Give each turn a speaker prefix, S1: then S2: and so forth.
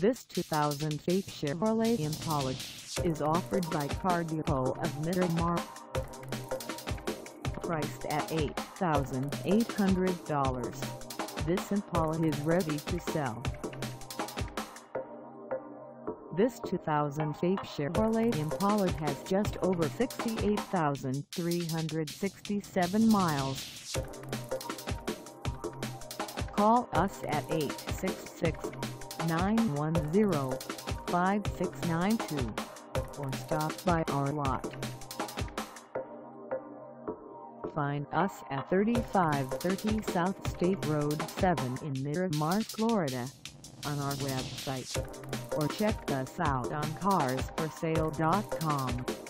S1: This 2008 Chevrolet Impala is offered by Car Depot of Miramar. Priced at $8,800, this Impala is ready to sell. This 2008 Chevrolet Impala has just over 68,367 miles. Call us at 866-910-5692 or stop by our lot. Find us at 3530 South State Road 7 in Miramar, Florida, on our website, or check us out on carsforsale.com.